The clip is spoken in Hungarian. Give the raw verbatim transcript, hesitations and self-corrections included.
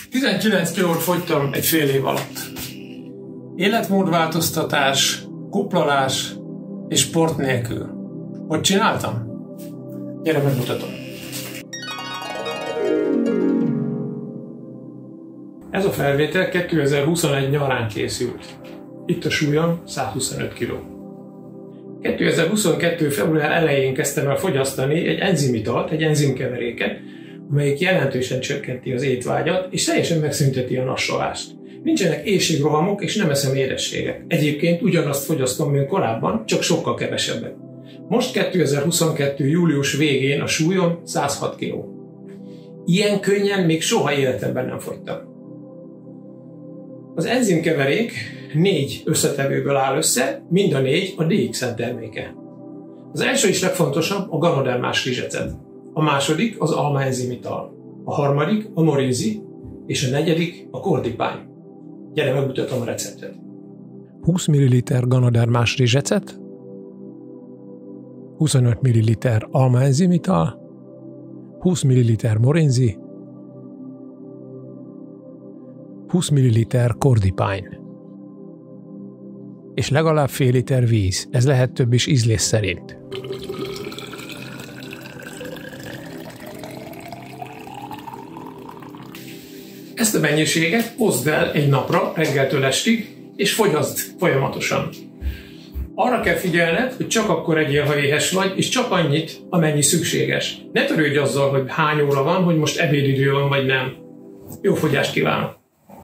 tizenkilenc kilót fogytam egy fél év alatt. Életmódváltoztatás, kuplalás és sport nélkül. Hogy csináltam? Gyere, megmutatom. Ez a felvétel kétezer-huszonegy nyarán készült. Itt a súlyom százhuszonöt kiló. kétezer-huszonkettő február elején kezdtem el fogyasztani egy enzimitalt, egy enzimkeveréket, amelyik jelentősen csökkenti az étvágyat, és teljesen megszünteti a nassalást. Nincsenek éhségrohamok, és nem eszem édességet. Egyébként ugyanazt fogyasztom, mint korábban, csak sokkal kevesebbet. Most kétezer-huszonkettő július végén a súlyom százhat kiló. Ilyen könnyen még soha életemben nem fogytam. Az enzimkeverék négy összetevőből áll össze, mind a négy a dé iksz en terméke. Az első és legfontosabb a ganodermás rizsecet. A második az almaenzimital, a harmadik a morinzi, és a negyedik a kordipány. Gyere, megmutatom a receptet. húsz milliliter ganodermás rizsecet, huszonöt milliliter almaenzimital, húsz milliliter morinzi, húsz milliliter kordipány. És legalább fél liter víz, ez lehet több is ízlés szerint. Ezt a mennyiséget oszd el egy napra, reggeltől estig, és fogyaszd folyamatosan. Arra kell figyelned, hogy csak akkor egyél, ha éhes vagy, és csak annyit, amennyi szükséges. Ne törődj azzal, hogy hány óra van, hogy most ebédidő van, vagy nem. Jó fogyást kívánok!